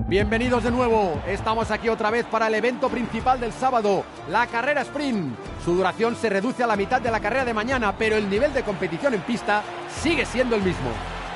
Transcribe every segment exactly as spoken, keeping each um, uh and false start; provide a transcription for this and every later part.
Bienvenidos de nuevo, estamos aquí otra vez para el evento principal del sábado, la carrera sprint. Su duración se reduce a la mitad de la carrera de mañana, pero el nivel de competición en pista sigue siendo el mismo.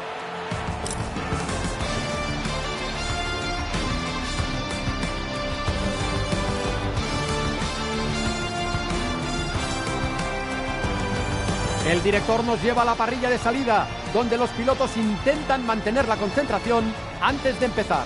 El director nos lleva a la parrilla de salida, donde los pilotos intentan mantener la concentración antes de empezar.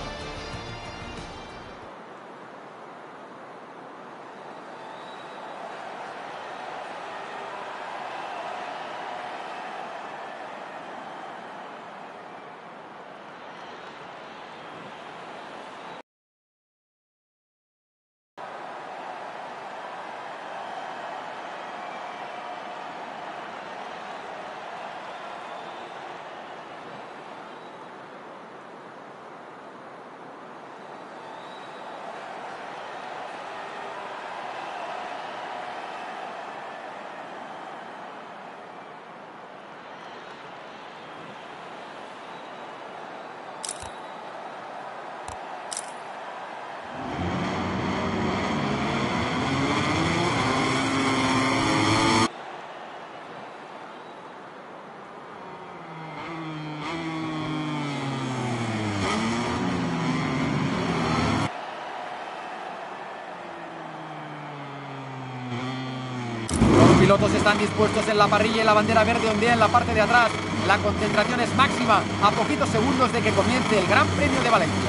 Los pilotos están dispuestos en la parrilla y la bandera verde ondea en la parte de atrás. La concentración es máxima a poquitos segundos de que comience el Gran Premio de Valencia.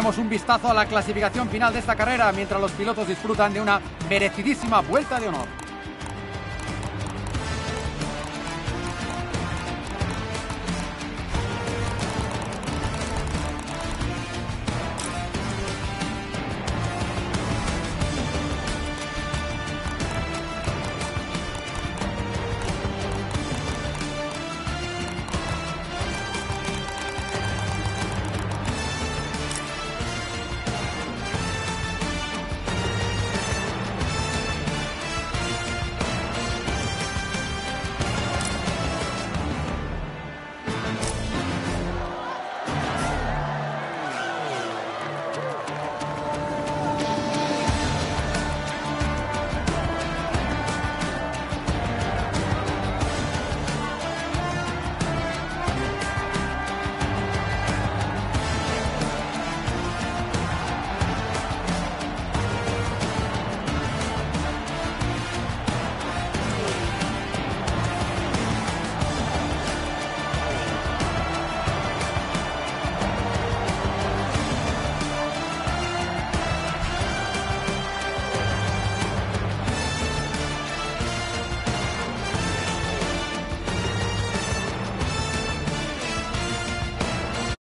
echaremos un vistazo a la clasificación final de esta carrera mientras los pilotos disfrutan de una merecidísima vuelta de honor.